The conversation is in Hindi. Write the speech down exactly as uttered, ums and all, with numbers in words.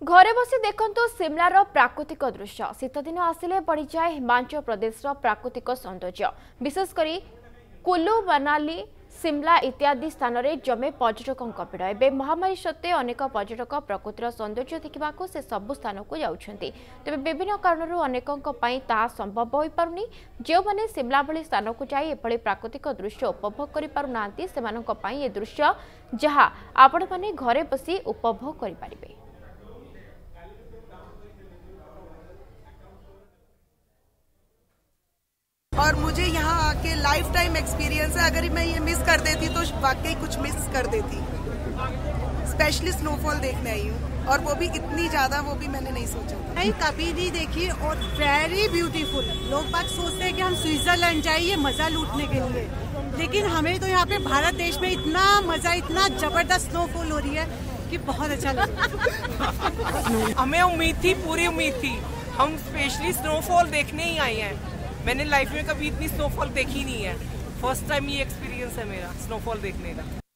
घरे बसी देखु सिमलार प्राकृतिक दृश्य शीत दिन आसिले बढ़ी जाए हिमाचल प्रदेश प्राकृतिक सौंदर्य विशेषकर कुल्लू मनाली सिमला इत्यादि स्थान में जमे पर्यटकों भिड़ एवं महामारी सत्वे अनेक पर्यटक प्रकृतिर सौंदर्य देखा से सबु स्थान को जाउछंती तेज विभिन्न कारणों अनेकों ताहा संभव हो पारुनी जो मैंने सिमला भली स्थान को जाई एभली प्राकृतिक दृश्य उपभोग करि पारुनांती सेमानक पई ए दृश्य जहां आपण माने घरे बसी उपभोग करि पारिबे। और मुझे यहाँ आके लाइफ टाइम एक्सपीरियंस है। अगर मैं ये मिस कर देती तो वाकई कुछ मिस कर देती। स्पेशली स्नोफॉल देखने आई हूँ और वो भी इतनी ज्यादा, वो भी मैंने नहीं सोचा नहीं, कभी नहीं देखी और वेरी ब्यूटीफुल। लोग बात सोचते हैं कि हम स्विट्जरलैंड जाइए मजा लूटने के लिए, लेकिन हमें तो यहाँ पे भारत देश में इतना मजा, इतना जबरदस्त स्नोफॉल हो रही है कि बहुत अच्छा लगा। हमें उम्मीद थी, पूरी उम्मीद थी। हम स्पेशली स्नोफॉल देखने ही आए हैं। मैंने लाइफ में कभी इतनी स्नोफॉल देखी नहीं है। फर्स्ट टाइम ये एक्सपीरियंस है मेरा स्नोफॉल देखने का।